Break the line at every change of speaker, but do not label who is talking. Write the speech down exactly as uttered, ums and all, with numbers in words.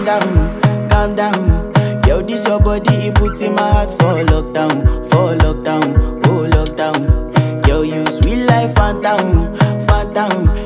down, calm down. Yo, this your body, it puts in my heart for lockdown, for lockdown, oh lockdown. Yo, you sweet life, phantom, phantom.